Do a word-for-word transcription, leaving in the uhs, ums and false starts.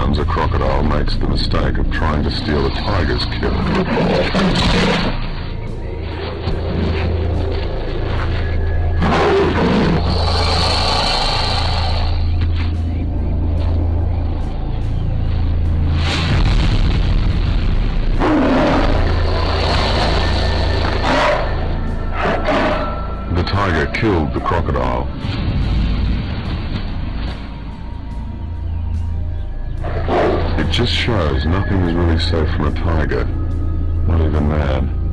Sometimes a crocodile makes the mistake of trying to steal a tiger's kill. The tiger killed the crocodile. It just shows nothing is really safe from a tiger, not even man.